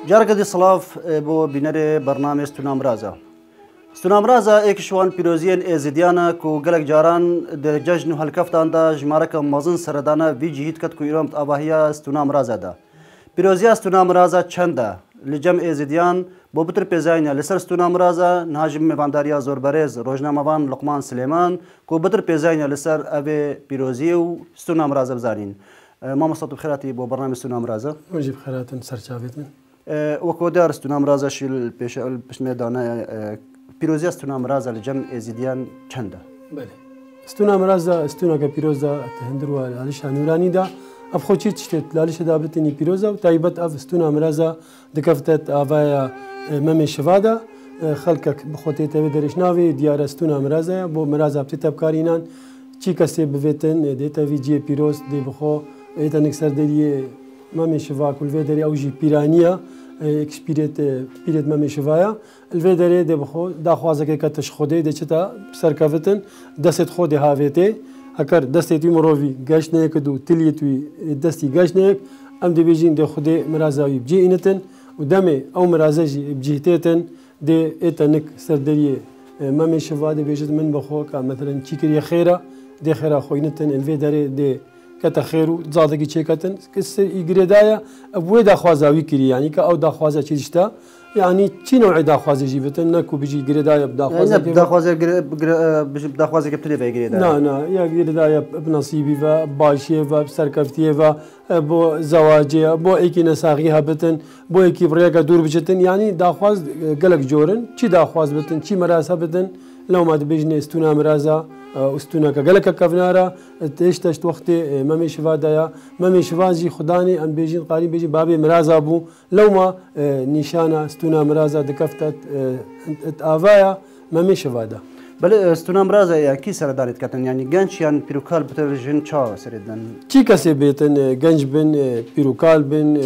جارك دي صلاف بو بينري برنامج ستونام رازا. ستونام رازا اكشوان بيروزيان ازيديانا كو قلق جاران د ججن هالكفتان دا جمارك مازن سردانا في جهيد كت كو يرام اباهيا ستونام رازا دا. بيروزيا ستونام رازا چندا لجم ازيديان بو بتر بيزاينا لسر ستونام رازا نهاجم مفانداريا زوربرز روجناموان لقمان سليمان كو بتر بيزاينا لسر ابي بيروزيو ستونام رازا بزانين. ماما صوت بخيراتي بو برنامج ستونام رازا. وجيب خيرات سرچاويتن. وكودار ستونام رازا شيل بيش ميدانا بيروزيا ستونام رازا لجم ازيديان چندا. بله. ستونام رازا ستونا كبيروزا تهندروا لالش نوراني دا افخوچي تشت لالش دابتني بيروزا وتايبت اف ستونام رازا دكفتت افايا ممي شفادا خلقك بخوتي تبي درشناوي ديار ستونام رازا بو مرازا بتتبكارينان چي كسي بفيتن ديتا في جي بيروز دي بخو ايتا نكسر دي ممي شفا كل فيدري اوجي بيرانيا اكسبيريت ممي شفايا الفيدري دي بخو دا خوازك كتش خودي دي چتا سركفتن دست خودي هاويتي اكر دستي توي مروفي گاشنه كدو تلي توي دستي گاشنه ام دي بيجين دي خودي مرازاوي بجي انتن ودمي او مرازاجي بجيتتن دي ايتا نك سردري ممي شفا دي بيجت من بخو مثلا تشيكري خيره دي خيره خوينتن الفيدري دي كتا خيرو زادگی چیکتن کس ایگریدایا ابوی داخوازاوی کری يعني كأو داخوازا چیشتا يعني چی نوع داخوازی جیبتن نکو بيجي ایگریدایا بداخوازا بداخوازا كبتلي في ایگریدایا نا يا ایگریدایا بنصیبی و باشی و بسرکفتی و بو زواجی بو ایکی نساقی هبتن بو ایکی بريقا دور بجتن يعني داخواز قلق جورن چی داخواز بتن چی مراس هبتن لو ما تبيجني استونا مرازا استونا كقلك كفنارا تشتشت وقتي مامي شفا دايا مامي شفا جي خداني ام بيجين قارين بيجي بابي مرازا بو لو ما نيشانا استونا مرازا دكفتت افايا مامي شفا دا بل استونا مرازا يعني كي سردانت كتن يعني جنش يعني بيروكال بترجن تشا سردن چي كسي بيتن جنش بن بيروكال بن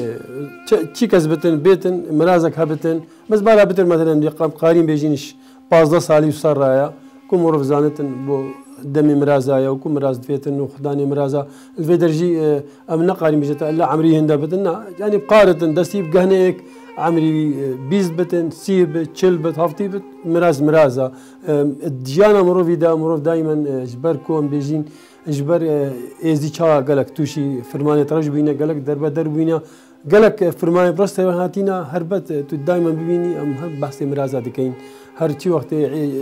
چي كس بتن بيتن مرازك هبتن بس بالا بتر مثلا قارين بيجينش 15 سالي وصار رايا كم مرف زانتن بو دمي مرازايا وكم مراز دفيتن وخداني مرازا الفيدرجي امنا قاري مجتا لا عمري هندا بتن يعني بقارتن دستي بقهنيك عمري بيز بتن سيب تشل بت هفتي بت مرازا الديانا مروفي دا مروف دائما جبركم بيجين جبر ازي تشا قالك توشي فرمانه ترج بينا قالك دربينا قالك فرمانه برست هاتينا هربت دائما ببيني ام بحث مرازا دكين هر چی وقت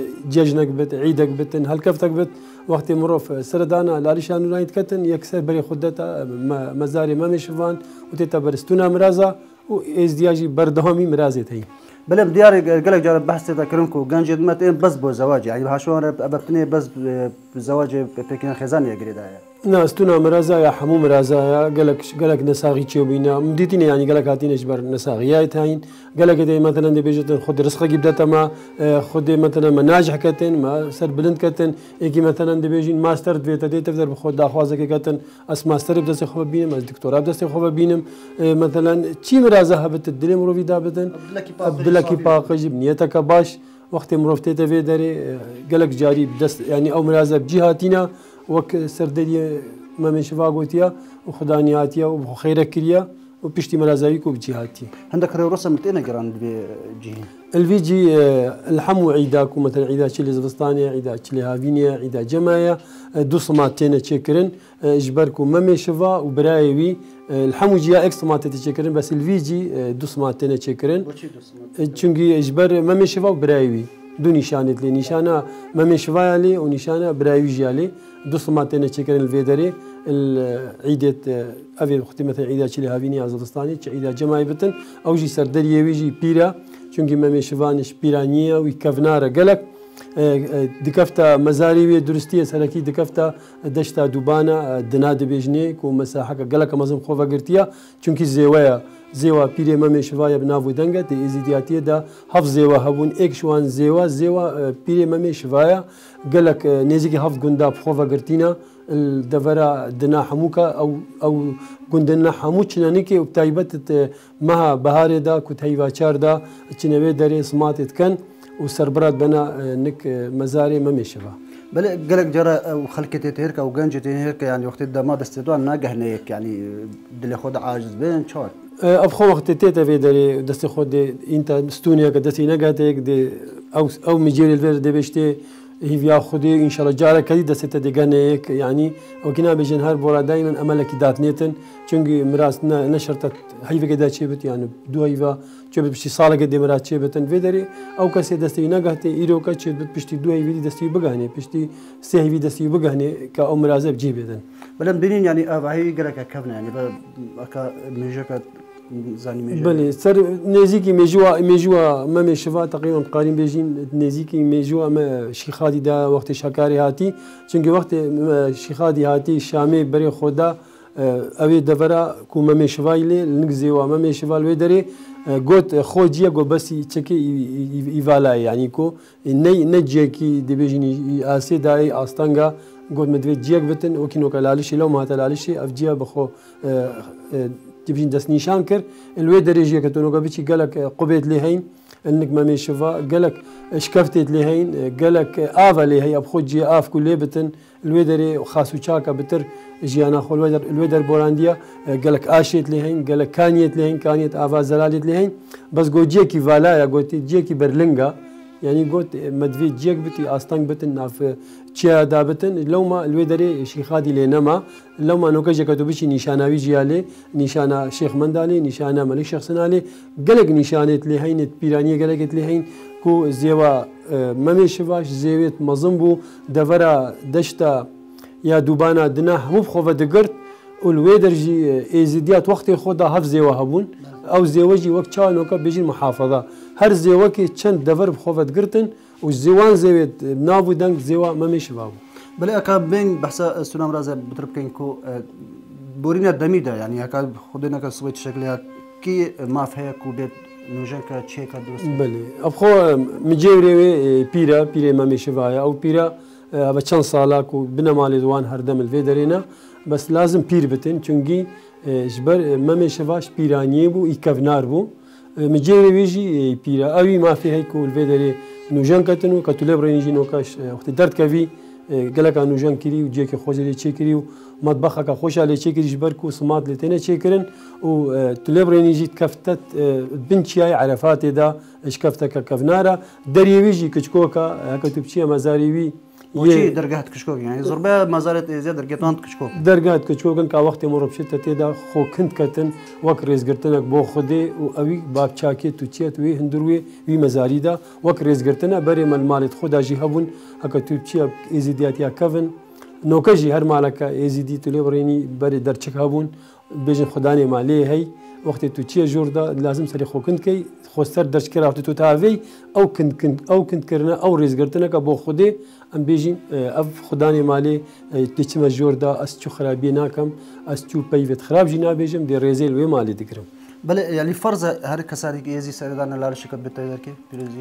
ججنك بت عيدك بتن هالكفتك بت وقت مروف سردانا لاليشان نايت كتن يكسر بري خدتا مزاري ما مشفان وتتا برستونا مرازا وازدياجي بردهامي مرازت هي بلام ديار قالك جار بحث تكرمكو جنجد متين بس بو زواج يعني بهاشون ابتني بس بزواج بكين خزان يقريدايا ناستونا مرازا يا حمو مرازا يا قالك نساغي تشوبينا مديتني يعني قالك هاتين اجبر نساغيات هاين قالك دي مثلا دي بيجتن خد رزقه جبدتها ما خد مثلا مناجح كتن ما سر بلند كتن يجي مثلا دي بيجين ماستر دفيتا دي تقدر بخد داخوازك كتن اس ماستر بدس خو بينم اس دكتوراه بدس خو بينم مثلا تشي مرازا هبت الدلي مروفي دابتن عبدالله باقي بنيتك باش وقت مروفتي تفي داري قالك جاري بدس يعني او مرازا بجهاتنا وك سردري ما من شفا قوتيا وخدانياتيا وخيرك كريا وبشتي مرازايك وبجهاتي عندك رسم متين جران بجي الفيجي الحمو عيداك مثلا عيدا تشيلي زبستانيا عيدا تشيلي هافينيا عيدا جمايا دو صماتين تشكرن جبركو مامي شفا وبرايوي الحمو جيا اكس صماتين تشكرن بس الفيجي دو صماتين تشكرن چونكي جبر مامي شفا وبرايوي دو نشانت لي نشانه مامي شفا لي ونشانه برايوي جالي دو صماتين تشكرن الفيدري العيدة أبي وقت مثلا عيدة تشيلي هافينيا زبستاني عيدا جماعي بتن أو جي سردري ويجي بيرا چونكي مامي شفانش بيرانية ويكفنارة قالك دكفتا مزاري درستية سركي دكفتا دشتا دوبانا دناد بيجنيك ومساحة قالك مزم خوفا قرتيا چونكي زيوا بيري مامي شفايا بنافو دنگا دي ازيدياتية دا حفظ زيوا هبون ايك شوان زيوا بيري مامي شفايا قالك نيزيكي حفظ قندا بخوفا قرتينا الدفرة دنا حموكا او قندنا حمو چنانيكي وبتايبت مها بهاري دا كتايبا چار دا چنوي داري سماتت كان وسربرات بنا نك مزاري ما مشفا بل قالك جرى وخلكتي هيك او جنجتي هيك يعني وقت ما دستوان ناقه هنيك يعني دلي خد عاجز بين شوت ابخو وقت تيتا في داري دستي خود انت استونيا كدستي نقاتك دي او مجيري الفير دي بيشتي هي فيها خدي ان شاء الله جارك كدي دستي دقانيك يعني وكنا بيجن هار بورا دائما املك داتنيتن چونكي مراسنا نشرت هيفا قدا تشيبت يعني دو هيفا تشيبت بشتي صالة قدي مرات تشيبتن في داري او كسي دستي نقاتي ايروكا تشيبت بشتي دو هيفي دستي بقاني بشتي سي هيفي دستي بقاني كأو مرازة بجيبتن بلن بينين يعني هاي قالك كفنا يعني بقى ميجاك بله سر نزيكي ميجوا ما مشوا تقريبا قارين بيجين نزيكي ميجوا ما شيخادي دا وقت شكاري هاتي چونكي وقت شيخادي هاتي شامي بري خدا اوي دفرا كو ما مشوايلي نغزي وما مشوال ودري قلت خوجيا قو بس تشكي يفالا يعني كو نجيكي دي بيجيني اسي داي استانغا قلت مدوي جيك بتن وكينو كلالشي لو ما تلالشي افجيا بخو تبين دس نيشان كر الوي درجة كتونو قبيتشي قالك قبيت لهين انك ما ميشفا قالك شكفتت لهين قالك افا لهي ابخو جي اف كل بتن الوي دري خاصو شاكا بتر جيانا خو الويدر بولانديا قالك اشيت لهين قالك كانيت لهين كانيت افا زلالت لهين بس جو جيكي فالايا قلت جيكي برلنجا يعني قلت مدفي جيك بتي استانك بتن ناف تشيا دابتن لو ما الويدري شيخادي لينما لو ما نوكا جاكتو بشي نيشانا ويجيالي نيشانا شيخ مندالي نيشانا ملك شخصنالي قلق نيشانت لهين بيرانية قلقت لهين كو زيوا مامي شفاش زيوت مزنبو دفرا دشتا يا دوبانا دنا مو بخوفا دقرت والويدر جي ايزيديات وقت خدا هف زيوا هبون او زيوجي وقت شانوكا بيجي محافظة هر زيوكي چند دفر بخوفا دقرتن والزيوان زيوت نابو دنك زيوا مامي شفاو بلا اكا بين بحثا سونام رازا بتربكين كو بورينا دميدا يعني هكا خدنا كسويت شكلها كي ما فيها كو بيت نوجنكا تشيكا دوس بله ابخو مجيوري بيرا مامي شفايا او بيرا ابا چند سالا كو بنا مالي دوان هردم الفيدرينا بس لازم بير بتن چونكي جبر مامي شفاش بيراني بو يكفنار بو مجيوري ويجي بيرا اوي ما فيها كو الفيدري نوجنكتنو كتولب رينجي نوكاش وقت درد كافي قالك انو جان كري وجيك خوش لي تشيكري ومطبخك خوش على تشيكري جبركو سمات لتنا تشيكرن وتلبريني جيت كفتت بنتشاي عرفات دا اش كفتك كفنارا دريويجي كشكوكا هكا تبشي مزاريوي وشي درجات كشكوك يعني زربا مزارت زياد درجات كشكوك درجات كشكوكن كا وقت مربشت تيدا خو كنت كتن وك ريزغرتنك بو خدي او باب تشاكي توتشيت وي هندروي وي مزاريدا وك ريزغرتنا بري مال خدا جي هبون هكا تبشي ازيديات يا كفن نوكجي هر مالك ازيدي تلبريني بري درچك هبون بيجن خداني مالي هي وقت توتشي جوردا لازم سري خو كنت كي خوستر درش كرا تو تافي او كنت كرنا او ريزغرتنا كبو خدي ام بيجي اف خداني مالي تيچما جوردا اسچو خرابي ناكم اسچو بيفت خراب جنا بيجم دي ريزيل وي مالي دكرم بل يعني فرض هر كساري يزي سردان لا شكت بتايدر كي بيرزي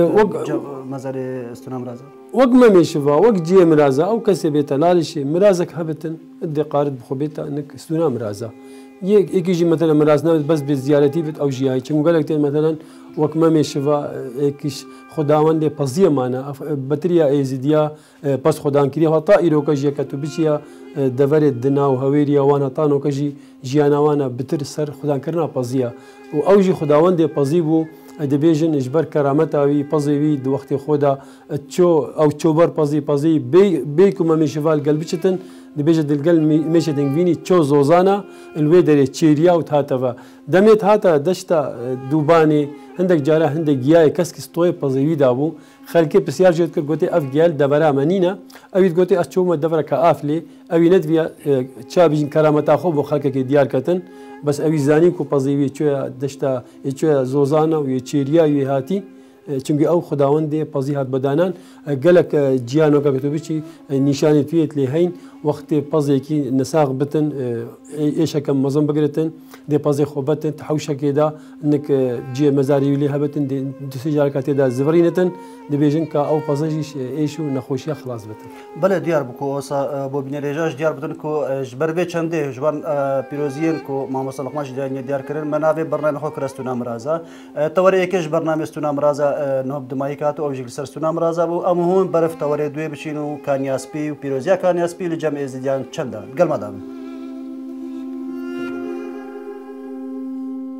مزار استنام رازا وق ما ميشفا وق جي مرازا او كسبيتا لالشي مرازك هبتن ادي قارد بخبيتا انك استنام رازا يجي مثلا مرازنا بس بزيارتي بت او جي هاي چون قالك مثلا وق ما ميشفا كيش خداوند دي بزيه معنا بطريقه ايزيديا بس خدان كري هطا ايروكا جي كتبشيا دفر الدنا وهويريا وانا طانو كجي جيانا وانا بتر سر خدان كرنا بزيه او جي خداوند دي بزيبو دبيجن اجبر كرامتها وي بزي دو وقت خدا تشو او تشوبر بزي بيكم ما ميشفال قلبشتن دبيجن القلب ميشتن فيني تشو زوزانا الويدر تشيريا وتهاتفا دميت هاتا دشتا دوباني عندك جارة عندك جياي كسكس طوي بزي دابو خلكي بسيار جيت كر قوتي اف جيال دبرا منينا اوي قوتي اشوما دبرا كافلي اوي ندفيا تشابيجن كرامتها خو بو خلكك ديار كتن بس اوي زاني كو بزي تشو دشتا تشو زوزانا ويتشيريا ويهاتي چونكي او خداوند بزي هات بدانان قالك جيانو كتبشي نشانه فيت لي هين وقت بزي كي نساق بتن ايش كم مزن بقرتن دي بزي خوبتن تحوشه كده انك جي مزاري لي هبتن دي سجاركات دا زفرينتن دي بيجن كا او بزي ايشو نخوشيه خلاص بتن بلا ديار بكو بو بن رجاج ديار بتن كو جبربي چنده جوان بيروزين كو محمد صالح ماش ديار كرن منابع برنامج خو كرستونا مرازا توري كش برنامج استونا مرازا نوب دمايكات او جيل سرستونا مرازا بو ام هون برف توري دوي بشينو كانياسبي وبيروزيا كانياسبي لجمع ازديان چندا قلمدان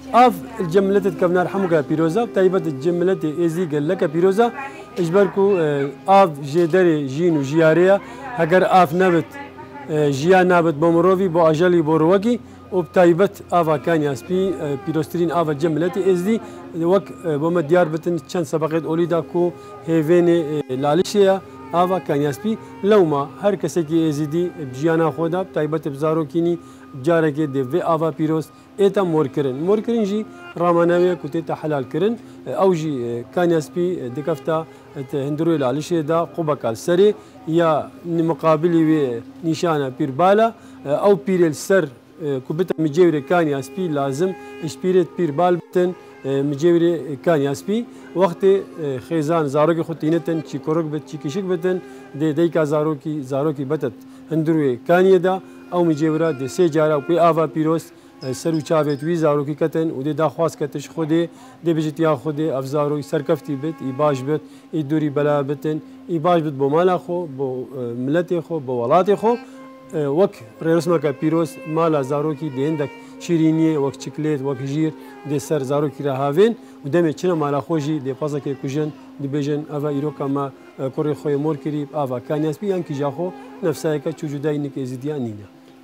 اف الجملت كبنا رحمك بيروزا تايبت الجملت ازي قال لك بيروزا اجبركو اف جدري جين وجياريا هجر اف نبت جيا نبت بمروفي بو اجلي بوروكي وبتايبت افا كان ياسبي بيروسترين افا جملت ازي وك بوم ديار بتن كان سبقت اوليدا كو هيفيني لاليشيا افا كان ياسبي لو ما هر کسی کی ازیدی بجیانا خدا تایبت بزارو کینی جاره که دی و افا پیروس ایتا مور کرن جی رامانوی کتی تا حلال کرن او جی كان ياسبي دكفتا هندرو العليشي دا قبا كالسري يا مقابلي و نشانه بير بالا او بير السر كوبتا مجيوري كان ياسبي لازم اشبيرت بير بال بتن مجيوري كان ياسبي وقت خيزان زاروكي خطينتن چي كورك بت چي كشك بتن دي ديكا زاروكي بتت هندرو كان يدا او مجيورا دي سي جارا وي افا بيروس سرو چاوت وی زاروکی کتن و دی داخواست کتش خودی دی بجت یا خودی افزاروی سرکفتی بت ای باش بت ای دوری بلا بتن ای باش بت بو مالا خو بو ملت خو بو ولات خو وک رسمه کا پیروس مالا زاروکی دی عندك شیرینی وک چکلیت وک جیر دی سر زاروکی را هاوین و دم چنه مالا خوجی دی پازا که کجن دی بجن اوا ایرو کما کوری خوی مور کری اوا کانیاس بی ان کی جاخو نفسای کا چوجدای نک ازدیا نینه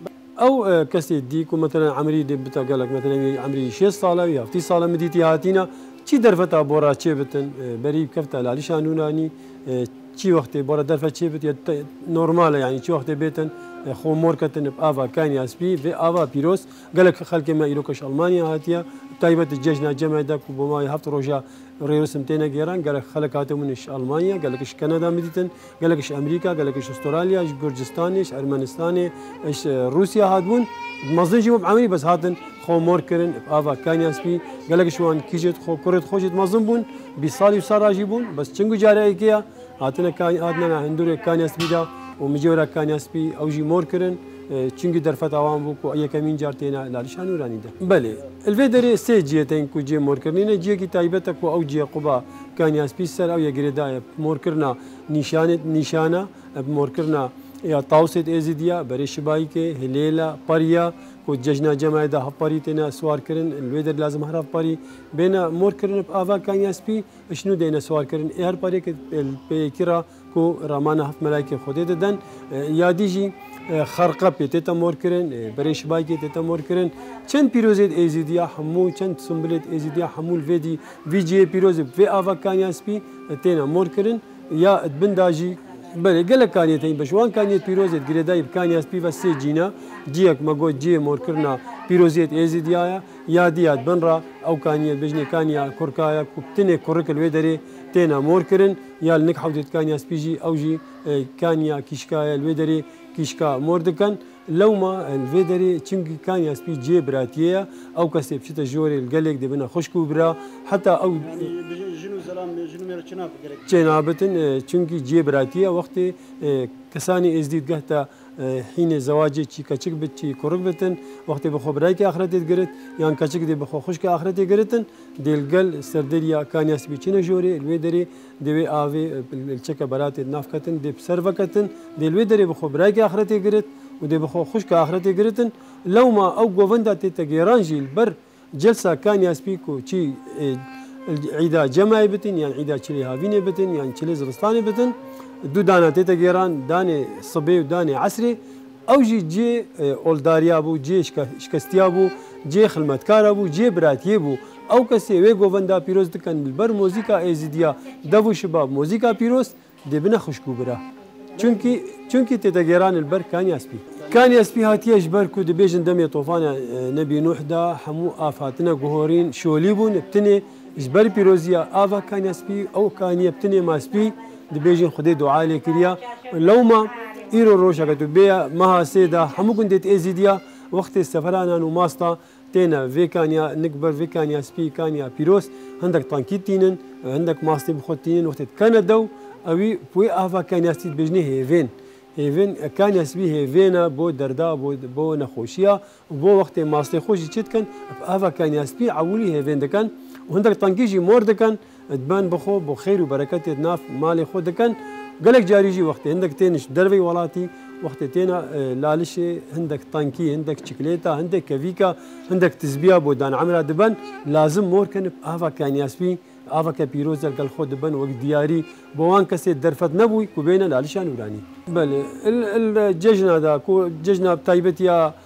او كسي ديكو مثلا عمري دي بتا قال لك مثلا عمري 6 صاله يا 10 صاله مديتي هاتينا چي درفتا بورا چي بتن بريب كفتا لالي شانوناني چي وقت بورا درفتا چي بت نورمال يعني چي وقت بيتن خو مور كتن بافا كان ياسبي في افا بيروس قال لك خلك ما يروكش المانيا هاتيا تايبت الججنا جمع داك وبما هفت روجا ريروس متينا جيران قال لك خلك هاتو منش المانيا قال لك كندا مديتن قال لك امريكا قال لك استراليا جورجستان ارمنستان روسيا هادبون مازن جيبوا عملي بس هاتن خو مور كرن افا كان ياسبي قال لك شوان كيجت خو كرت خوجت مازن بون بيصالي وصار جيبون بس چنگو جاري كيا هاتنا كان هاتنا هندور كان ياسبي دا ومجورا كان ياسبي او جي مور كرن چنگی درفت عوام بو کو یکمین جارتینا لالشان ورانی ده بله الفيدري سي جيتين كو جي مور كرنينا جي کی تایبت کو او جي قبا كان ياسبي سر او يگردا مور کرنا نشانه مور کرنا یا تاوسد ازدیا بري شبای کے هليلا پریا کو ججنا جمع ده پری تنا سوار کرن الويدر لازم هرف پری بين مور کرن افا كان ياسبي شنو دينا سوار کرن هر پری کے پیکرا کو رامانه هفت ملائکه خود ددن یادی جی خرقه پیتتا مور کرن بريش بايكي تتا مور کرن چند پیروزید ازیدیا همو چند سنبلت ازیدیا همول ویدی وی جی پیروز في افا كان ياسبي تينا مور کرن یا بنداجي بله گله کانیتین بشوان کانیت پیروزید گریدای كان ياسبي و سي جینا جیک مگو جی مور کرنا پیروزید ازیدیا یادیات بنرا او کانیت بجنی کانیا کورکایا کوبتنه کورکل ویدری تينا مور کرن یا لنك حودت كان ياسبي جي او جي كانيا كيشكايا الويدري كيشكا موردكن لو ما الفيدري تشنكي كان ياسبي جي براتيه او كسب شتا جوري القلق دي بنا خشكو برا حتى او جنو زلام جنو مير چناب چنابتن تشنكي جي براتيه وقت كساني ازديد قهتا حين زواجي چي كچك بت چي كورك بتن وقت بخو براي كي اخرت گرت يان كچك دي بخو خوش كي اخرت گرتن ديل سردريا كان ياسبي چنه جوري الويدري دي اوي الچك برات نافكتن دي سرفكتن دي الويدري بخو براي كي اخرت گرت ودي بخو خوش كي اخرت گرتن لو ما او غوفندا تيتاغيرانجي البر جلسه كان ياسبي كو چي عيدا جماعي بتن يعني عيدا چلي هاويني بتن يعني چلي زبستاني بتن دو دانا تيتا جيران داني صبي وداني عسري او جي اولداريا بو جي شكستيا بو جي خدمتكار بو جي براتيه بو او كسي وي غوفندا بيروز دكن بالبر موزيكا ازيديا دبو شباب موزيكا بيروز دي بنا خشكو برا چونكي تيتا جيران البر كان ياسبي هاتيه جبر كو دبيجن دمي طوفان نبي نوح دا حمو افاتنا غهورين شوليبون بتني جبر بيروزيا افا كان ياسبي او كان يبتني ماسبي دبيجن خدي دعاء لكريا لو ما ايرو روشا كتبيا مها سيدا حمو كنت ازيديا وقت السفرانا وماستا تينا فيكانيا نكبر فيكانيا سبي كانيا بيروس عندك طنكيتينن عندك ماستي بخوتينن وقت كندا اوي بوي افا كان ياسبي بجني هيفين كان ياسبي هيفينا بو دردا بو نخوشيا وبو وقت ماستي خوشي تشتكن افا كان ياسبي عولي هيفين دكان وعندك طنكيجي مور دكان تبان بخو بخير وبركات ناف مالي خود دكان قالك جاريجي وقت عندك تينش دربي ولاتي وقت تينا لالشي عندك طانكي عندك شكليتا عندك كافيكا عندك تزبيا بودان عمرها دبن لازم موركن افا كان ياسبي افا كبيروز الخود دبن وقت دياري بوان كسي درفت نبوي كوبينا لالشان وراني بل الججنا دا كو ججنا بتايبت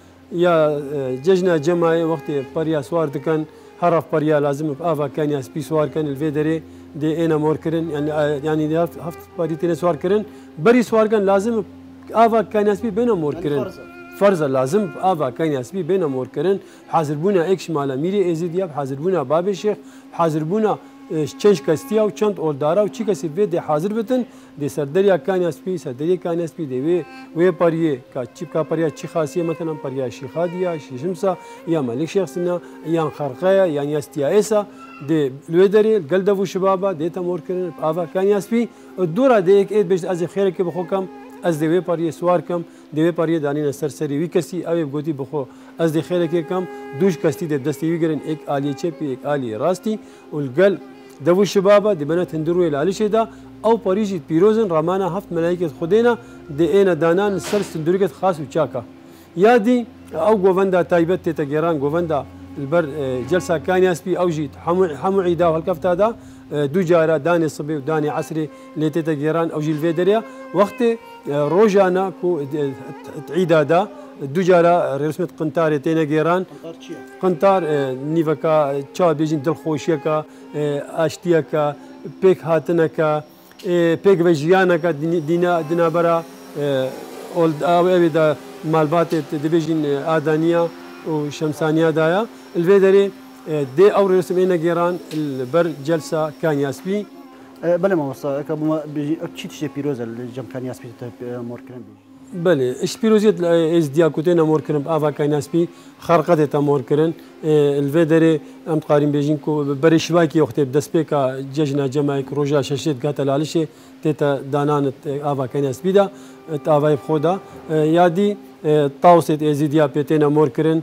يا ججنا جماعي وقت بريا سوار دكان هرف بريا لازم افا كان ياسبي سوار كان الفيدري دي انا موركرن يعني هفت بريتين سوار كرن بري سوار كان لازم افا كان ياسبي بينا موركرن فرض لازم افا كان ياسبي بينا موركرن حاضر بونا اكش مالا ميري ازيدياب حاضر بونا باب الشيخ حاضر بونا چنج کستیا و چند اولدارا و چی کسی وی حاضر بتن دی سردریا کان اسپی سردریا کان اسپی دی وی پاریه کا چیپ کا پاریا چی خاصیه مثلا پاریا شیخادیا شیشمسا یا ملک شخصنا یا خرقایا یا استیايسا دی لودری قلدو شبابا دی تمور کرن افا کان اسپی دورا دی ایک بیش از خیر کی بخوکم از دی پاریه سوار کم دی پاریه دانین سرسری وی کسی اوی گوتی بخو از دی خیر کی کم دوش کستی دی دستی وی گرن ایک عالی چپی ایک عالی راستی والقل دو الشبابة دي بنات هندروا إلى على شيء ده أو باريجي بيروزن رمانا هفت ملايكة خدينا دي إنا دانان السر سندريكة خاص وشاكا يا دي أو جوفندا تايبت تجيران جوفندا البر جلسة كان يسبي أو جيت حمو عيدا وهالكفتا ده دو جارة داني صبي وداني عصري اللي تجيران أو جيل فيدريا وقت روجانا كو عيدا ده دو جارة رسمت قنطار تينا جيران قنطار نيفكا تشا بيجين دل خوشيكا اشتيكا بيك هاتنكا بيك فيجيانكا دينا برا اولد اويدا مالبات ديفيجن ادانيا وشمسانيا دايا الفيدري دي او رسمينا جيران البر جلسه كان ياسبي بله ما وصا كما بيجي تشي بيروز الجم كان ياسبي موركرن بله اشبيروزيت از دياكوتين امور كرن افا كايناسبي خرقت تامور كرن الفيدري ام قارين بيجينكو بريشواكي وقت بدسبيكا ججنا جمايك روجا ششيت قاتل عليشي تيتا دانان افا كايناسبي دا افا بخودا يادي طاوسيت ازيديا بيتين امور كرن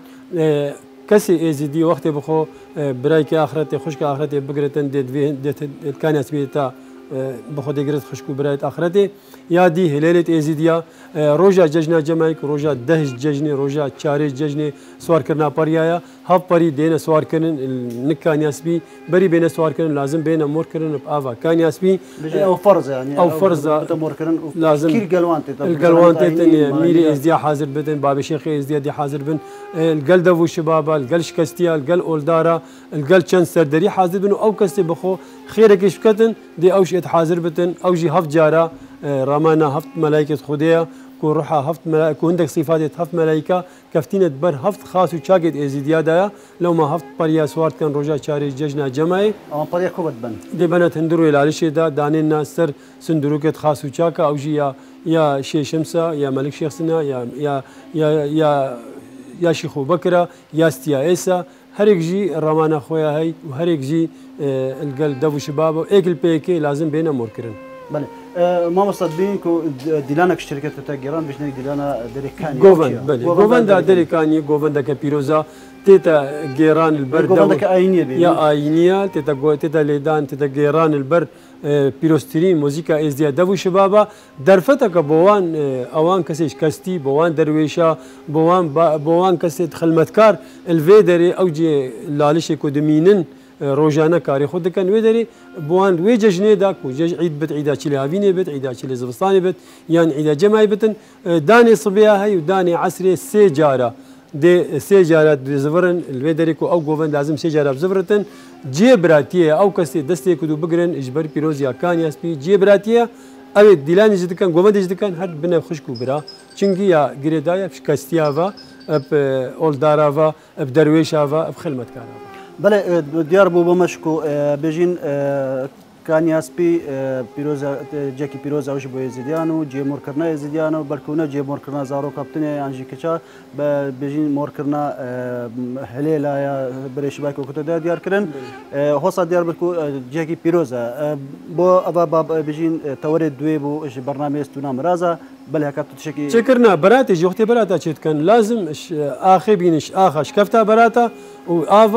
كسي ازيدي وقت بخو برايك اخرتي خشك اخرتي بقرتن ديت كايناسبي تا بخود گرت خشکو برایت آخرته یادی هلیلت ازیدیا روجا ججنا جمعیک روجا دهش ججنی روجا چارش ججنی سوار کرنا پریایا هف پری دین سوار کرن نکانیاسبی بری بین سوار کرن لازم بین مور کرن آوا کانیاسبی او فرض يعني او فرض مور کرن لازم كير القلوانت ميري ازديا حاضر بدن باب شيخ ازديا دي حاضر بن القل دو شبابا القل شكستيا القل اولدارا القل چن سردري حاضر بن او كستي بخو خيرك شكتن دي اوش حاضر بتن او جي هفت جارة رمانا هفت ملائكة خدية كو روحا هفت ملائكة كو عندك صفات هفت ملائكة كفتينة بر هفت خاص وشاكت ازيديا دايا لو ما هفت بريا سوارت كان رجا شاري ججنا جمعي اما بريا كوبت بن دي بنات هندرو الى علشي دا دانينا سر سندروكت خاص وشاكا او جي يا شي شمسة يا ملك شيخسنا يا شيخو بكرة يا استيايسا هريك جي رمانا خويا هاي وهريك جي القل دبو شبابه ايك البيكي لازم بينا موركرن بله ما مصدقين كو ديلانا شركه تاجران باش ديلانا دريكاني جوفن بله جوفن دا دريكاني جوفن دا كبيروزا تيتا جيران البر جوفن دا اينيه يا اينيه تيتا ليدان تيتا جيران البر بيروسترين موسيقى ازديا دبو شبابا درفتك بوان اوان كسيش كستي بوان درويشا بوان كسيت خلمتكار الفيدري اوجي لالش كودمينن روجانا كاري خود كان ويدري بوان وي ججني داك وجج عيد بت عيدا تشيلي هافيني بت عيدا تشيلي زبستاني بت يعني عيدا جماعي بتن داني صبيا هاي وداني عسري سيجاره دي سيجاره دي زفرن الويدري كو او جوفن لازم سيجاره بزفرتن جيبراتيه او كسي دستي كدو بقرن اجبر بيروزيا كان ياسبي جيبراتيه او ديلاني جد كان جوفن جد كان هر بنا خشكو برا چنگي يا غريدايا شكاستيافا اب اولدارافا اب درويشافا اب خلمتكارافا بله ديار بو بمشكو بيجين كان ياسبي بيروزا جاكي بيروزا وش بو يزيديانو جي موركرنا يزيديانو بلكونا جي موركرنا زارو كابتني انجي كچا بيجين موركرنا هليلا يا بريش باكو كتو ديار كرن هوسا ديار بلكو جاكي بيروزا بو ابا باب بيجين تورد دوي بو برنامج استونا مرازا بله هكا تشكي شكرنا براتي جوختي براتا كان لازم اخي بينش اخش كفتا براتا وافا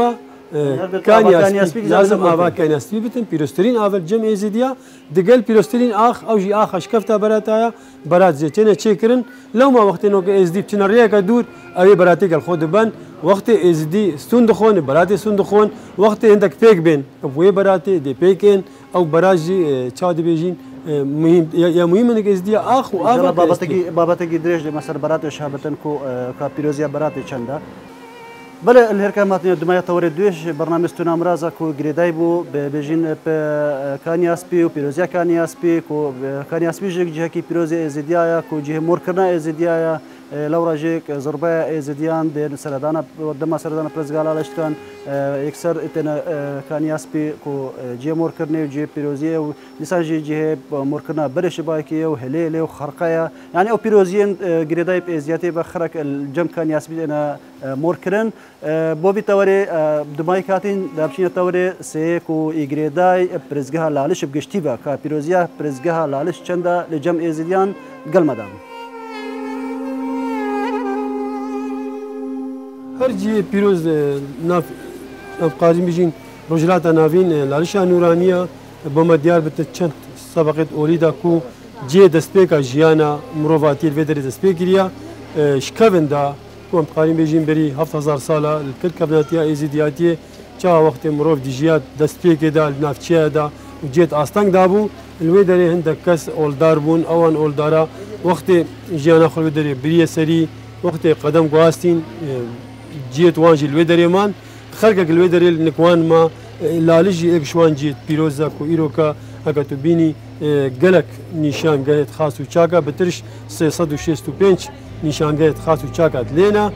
لازم آوا كانياسبي بتن بيروسترين آفر جم إزديا دقل بيروسترين أو جي شكفتا براتايا برات زيتنا تشكرن لو ما وقت إنه إزدي بتنريا كدور أبي براتي الخود بان وقت إزدي ستوندخون براتي ستوندخون وقت عندك بيك بين أبوي براتي دي بيكين أو براجي تشاد بيجين مهم يا مهم انك ازديا اخ و ابا بابتگی دريج مثلا برات شهابتن كو كابيروزيا برات چندا بله الهركامات دماء تورد دوش برنامج تونامرازا كو غريدايبو بيجين كانياسبي و بيروزيا كانياسبي كو كانياسبي جه كي بيروزيا ازديا كو جه موركرنا ازديا لورا جيك زربا ازديان دين سردانا ودما سردانا برزغالا لشتكان اكثر اتنا كانياسبي كو جي موركرني وجي بيروزيا و لسان جي موركرنا برش بايكي وهليله وخرقايا يعني او بيروزيان غريدايب ازياتي بخرك الجم كانياسبي انا موركرن بوبي توري دماي كاتين دابشين توري سيكو ايغريداي برزغها لالش بگشتيبا كا بيروزيا برزغها لالش چندا لجم ازديان قلمدان هرجي بيروز ناف قاضي بيجين رجلات نافين لالشا نورانيه بما ديار بتچند سبقت اوليدا كو جي دسبيكا جيانا مروفاتي الفيدري دسبيكريا شكافندا كوم قاضي بيجين بري 7000 ساله الكل كابناتيا ايزيدياتي چا وقت مروف ديجيات دسبيكي دا نافچيا دا وجيت استانغ دابو الويدري هندك كاس اولدار بون اوان اولدارا وقت جيانا خو دري بري سري وقت قدم قواستين جيت وانجي الويدريمان خلقك الويدري نكوان ما لالجي اكشوان جيت بيروزا كو ايروكا اكاتو بيني قلق نيشان قايت خاص وشاكا بترش 665 نيشان قايت خاص وشاكا لينا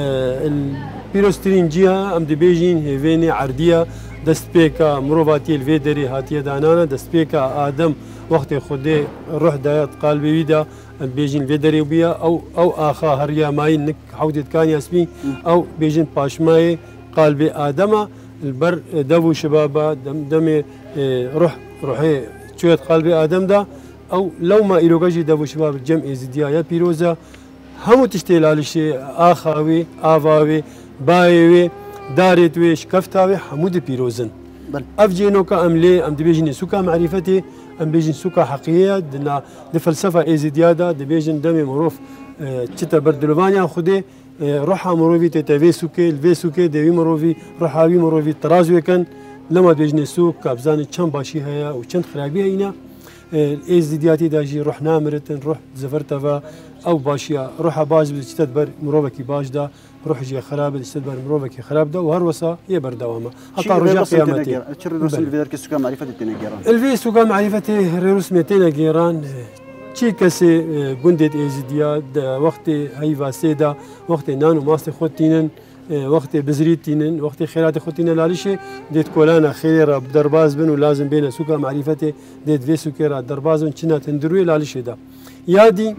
البيروسترين جيها ام دي بيجين هيفيني عرديه دستبيكا مروفاتي الفيدري هاتيه دانانا دستبيكا ادم وقت خدي روح دايات قلبي ويدا بيجين الفيدري بيا او اخا هريا ماي نك حودت كان ياسمي او بيجين باشماي قلبي ادم البر دبو شبابا دمي روحي شويه قلبي ادم دا او لو ما ايروجي دبو شباب الجمع زديا يا بيروزا همو تشتيل على شيء اخاوي افاوي بايوي داريتوي شكفتاوي حمود بيروزن افجينوكا املي ام دبيجين سوكا معرفتي ام بيجين سوكا حقيقيه دنا دفلسفه ايزيديادا دبيجين دمي معروف تشتا بردلوفانيا خدي روحا مروفي تتافي سوكي الفي سوكي ديوي مروفي روحاوي مروفي ترازوي كان لما بيجني سوك كابزاني تشان باشي هيا وتشان خرابي هينا الايزيدياتي داجي روح نامرتن روح زفرتفا او باشيا روحا باج بتستدبر مروفكي باج دا روح جي خراب بتستدبر مروفكي خراب دا وهروسا يبر دوامه حتى رجع قيامتي سوكا معرفه التنجيران الفي سوكا معرفه ريروس 200 جيران چی کسی گندت ایزدیا وقت هیوا سیدا وقت نانو ماست خودتینن وقت بزريت تینن وقت خيرات خودتینن لالیشه دیت کولانا خیره درباز بن و لازم بین سوکا معرفته دیت وی سوکرا دربازون چنا تندروی لالیشه دا یادی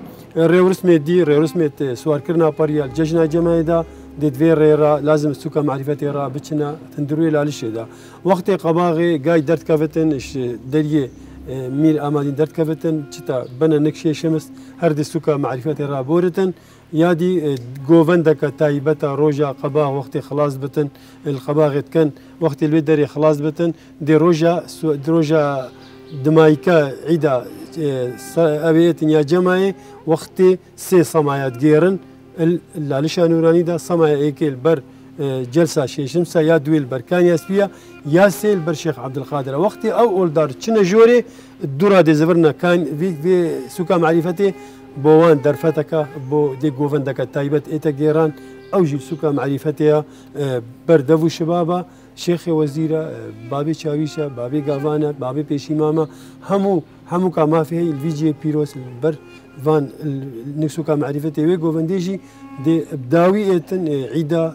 ريورسمت سوار کرنا پریا جشنا جمعی دا دیت وی ریرا لازم سوکا معرفته را بچنا تندروی لالیشه دا وقت قباغي گای درد کفتن دریه مير امالين درد كفتن چتا بنا نكشي شمس هر دي سوكا معرفات رابورتن يادي جوفندك تايبتا روجا قبا وقت خلاص بتن القباغت كان وقت البدري خلاص بتن دي روجا دمايكا عيدا ابيت يا جماعه وقت سي سمايات جيرن اللالشا نوراني دا سمايا ايكل بر جلسه شمسه يا دويل بركان ياسبيا يا سيل برشيخ عبد القادر وقتي او اولدار تشنا جوري الدورة دي زفرنا كان في سوكا معرفتي بوان درفتك بو دي جوفندك تايبت ايتا جيران او جي سوكا معرفتها بردفو شبابا شيخ وزيره بابي شاويشا بابي غافانا بابي بيشيماما همو كما فيه الفيجي بيروس البر فان نكسوكا معرفتي وي جوفنديجي دي بداوي اتن عيدا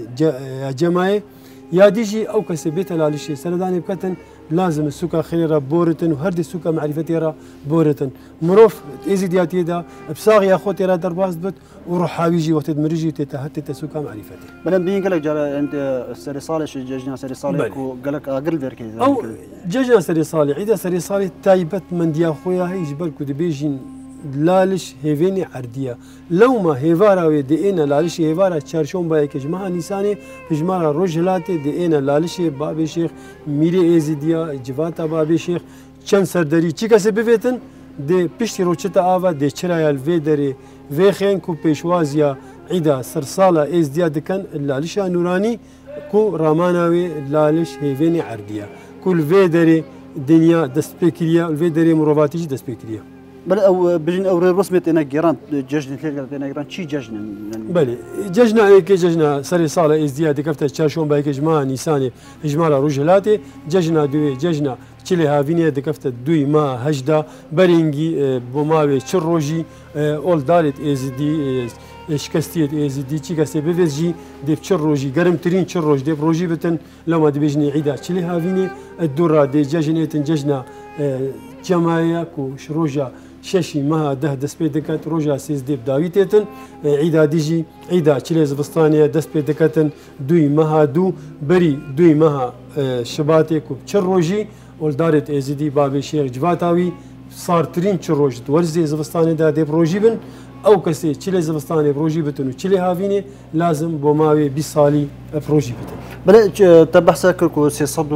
جماعي يا ديجي او كسبيت لالشي سرداني بكتن لازم السوكا خيرا بورتن وهردي السوكا معرفتي را بورتن مروف ايزيدياتي دا بصاغ يا خوتي را درباز بت وروح حاويجي وقت مريجي تتهتي تسوكا معرفتي بلن بين قالك جرى انت سري صالح جاجنا سري صالح وقالك اقل فيركي او جاجنا سري صالح اذا سري صالح تايبت من ديا خويا هي جبالكو دي بيجين لالش هيفيني عردية لو ما هيفارا ودينا لالش هيفارا تشارشون باي كجماعة نيساني بجمارة رجلاتي دينا لالش بابي شيخ ميري ايزيديا جفاتا بابي شيخ چند سرداری چی کسی بفیتن ده پشتی روچتا آوا ده چرای الویدری ویخین کو پیشوازیا عیدا سرسالا ازدیا دکن لالش نورانی کو راماناوی لالش هیوینی عردیه کل ویدری دنیا دست بکریه الویدری مرواتیش دست بکریه بله او بجن او رسمت اینا گران جشن تلقى اینا گران چی جشن بله جشن ایک جشن سری سال ازدیا دکفت چارشون با ایک جماعه نیسانی اجمالا روجلاتی جشن دوی جشن چلی هاوینه دکفت دوی ما هجدا برینگی بوماوی چر روجی اول دارت ازدی شکستیت ازدی چی کسی بوزجی دیف چر روجی گرم ترین چر روج دیف روجی بتن لما دی بجنی عیدا چلی هاوینه الدورا دی جشنیتن جشن جماعه کو شروجا ششي مها ده دست بي دكت روجا سيز ديب داويتيتن عيدا ديجي عيدا تشيليز بستانيا دست بي دكتن دوي مها دو بري دوي مها شباتي كوب تشروجي ولدارت ازيدي بابي شيخ جفاتاوي صار ترين تشروج ورزي زبستاني دا ديب روجي بن او كسي تشيلي زبستاني بروجي بتن وتشيلي هافيني لازم بوماوي بيصالي بروجي بتن بله تبحث كركو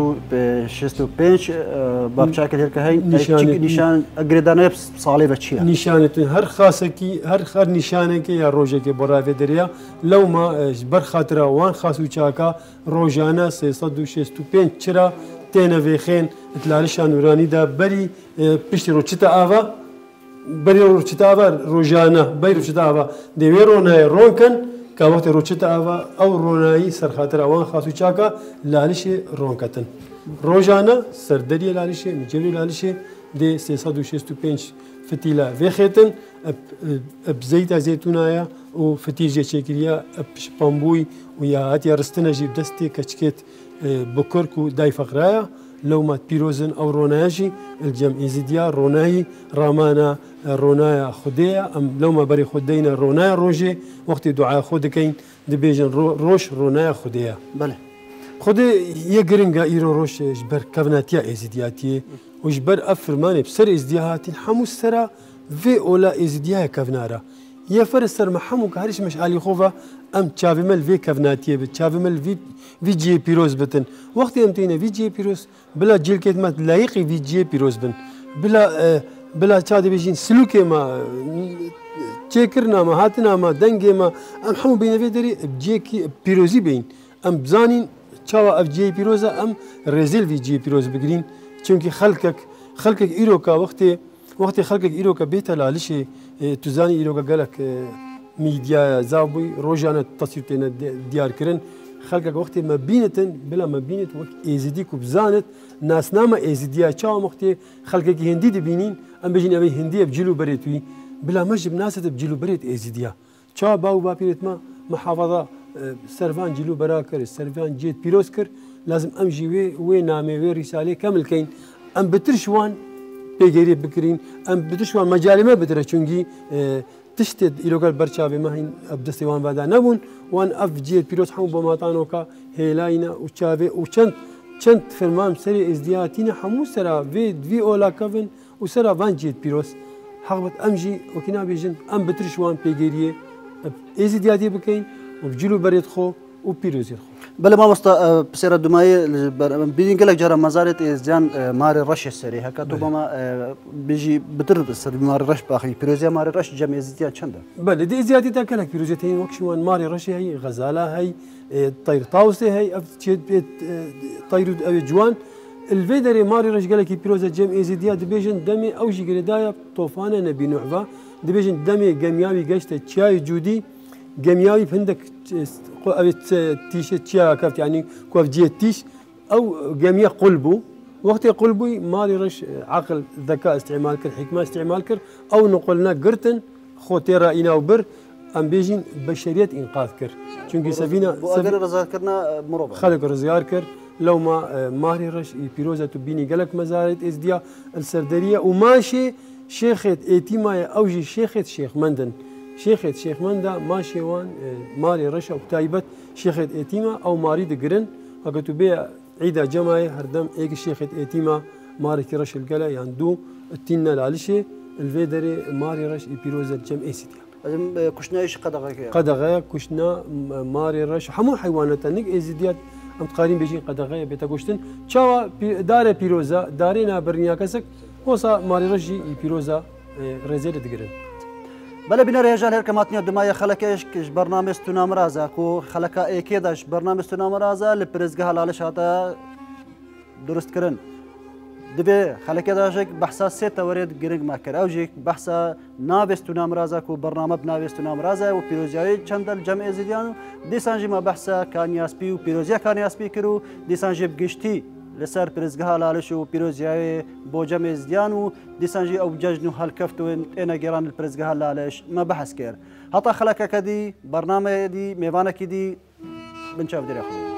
365 باب شاكل هيك هي نشان اجريدانه صالي بتشيا نشانه هر خاصكي هر نشانك يا روجك برافي دريا لو ما بر خاطر وان خاصو چاكا روجانا 365 چرا تينا وخين تلالشان نوراني دا بري پشتي روچتا آوا بري روچتا آوا روجانا بري روچتا آوا دي رونا رونكن که وقت روچتا آوا او رونایی سر خاطر اوان خاصو چاکا لالش رونکتن روزانه سردری لالش مجری لالش دی 365 فتیلا وخیتن اب زیت زیتونایا و فتیجه چکریا اب شپامبوی و یا هاتی رستنا جیب دستی کچکت بکرکو دای فقرایا لو ما بيروزن او روناجي الجمع زيديا روناي رامانا رونايا خديا ام لو ما بري خدينا رونايا روجي وقت دعاء خدكين دبيجن روش رونايا خديا بله خدي يجرنجا ايرو روش جبر كفناتيا ازيدياتي وجبر افرماني بسر ازدياهاتي حمو السرا في اولا ازديا كفنارا يا فرسر محمو كهرش مش علي خوفا ام تشافمل في كفناتيه بتشافمل في جي بيروز بتن وقت امتينا في جي بيروز بلا جيل كلمات لايقي في جي بيروز بن بلا تشادي بيجين سلوكي ما تشكرنا ما هاتنا ما دنجي ما ام حمو بين في دري بجيكي بيروزي بين ام بزانين تشاوا اف جي بيروزا ام ريزيل في جي بيروز بجرين چونكي خلقك ايروكا وقت خلقك ايروكا بيتا لالشي تزاني ايروكا قالك ميديا زابوي روجانا تصويرتنا ديار كرن خلقك وقت ما بينتن بلا ما بينت وقت ايزيدي كوبزانت ناس ناما ايزيديا تشاو وقت خلقك هندي دبينين ام بيجين ابي هندي بجلو بريتوي بلا مجب ناس بجلو بريت ايزيديا تشاو باو بابيرت ما محافظه سرفان جلو براكر سرفان جيت بيروسكر لازم امجي وي نامي وي رساله كامل كاين ام بترشوان بيجري بكرين ام بترشوان مجالي ما بتر چونكي تشتد إيروغال برشاوي ما هين أبدستي وان بعدا نبون وان أف جيت بيروس حمو بماتانوكا هيلاينا وشافي وشنت فرمان سري إزدياتينا حمو سرا في أولا كافن وسرا فان جيت بيروس حقبت أمجي وكنا بيجن أم بترشوان بيجريه إزدياتي بكين وبجلو بريد خو وبيروزي خو بله ما مستا بسيرة دمائي بيدين قلق جارة مزارت إزديان ماري رش السري هكا تو بما بيجي بتر السري ماري رش باخي بيروزيا ماري رش جمع إزديان چنده بله دي إزدياتي تاكلك بيروزيا تين وكشوان ماري رشي هي غزالة هي طير طاوسي هي طير جوان الفيدري ماري رش قالك بيروزيا جمع إزديان دبيجن دمي أوجي قردايا طوفانة نبي نوعفا دبيجن دمي قمياوي قشتا تشاي جودي قمياوي بهندك أبيت تيشت تشيا كافت يعني كوف جيت تيش أو قميا قلبو وقت قلبي مالي رش عقل ذكاء استعمال كر حكمة استعمال كر أو نقولنا قرتن خوتي رأينا وبر أم بيجين بشرية إنقاذ كر چونكي سفينة وأجر رزاق كرنا مربع خلق رزاق كر لو ما ماري رش بيروزة تبيني قالك مزارت إزديا السردرية وماشي شيخة إيتيما أوجي شيخة شيخ مندن شيخ مندا ماشي وان ماري رشا وتايبت شيخة إيتيما أو ماري دقرن هكتو بيع عيدا جماعي هردم إيك شيخة إيتيما ماري كرش القلا يندو التينا لالشي الفيدري ماري رش بيروزا جم ايسيتيا كشنايش قدغه كشنا ماري رش حمو حيوانات نيك ازيديات ام تقارين بيجين قدغه بيتا كشتن تشاوا دار بيروزا دارينا برنيا كسك وصا ماري رشي بيروزا رزيل دغرن بلا بنا رجال هركماتني دمايا خلكش كش برنامج تنام رازا كو خلكا اكيداش برنامج تنام رازا لبرزغه لالش هذا درست كرن دبي خلكا داشك بحثا سته ورد جرينج ماكر او جيك بحثا نافس تنام رازا كو برنامج نافس تنام رازا وبيروزياي چندل جمع زيديان ديسانجي ما بحثا كانياسبي وبيروزيا كانياسبي كرو ديسانجي بگشتي لسر پرزگاه لالش و پیروزیای با جمع زدیان و دیسانجی او ججنو هالکفت و اینا گران الپرزگاه لالش ما بحث کرد حتی خلک کدی برنامه دی میوانه کی دی بنشاف دری خود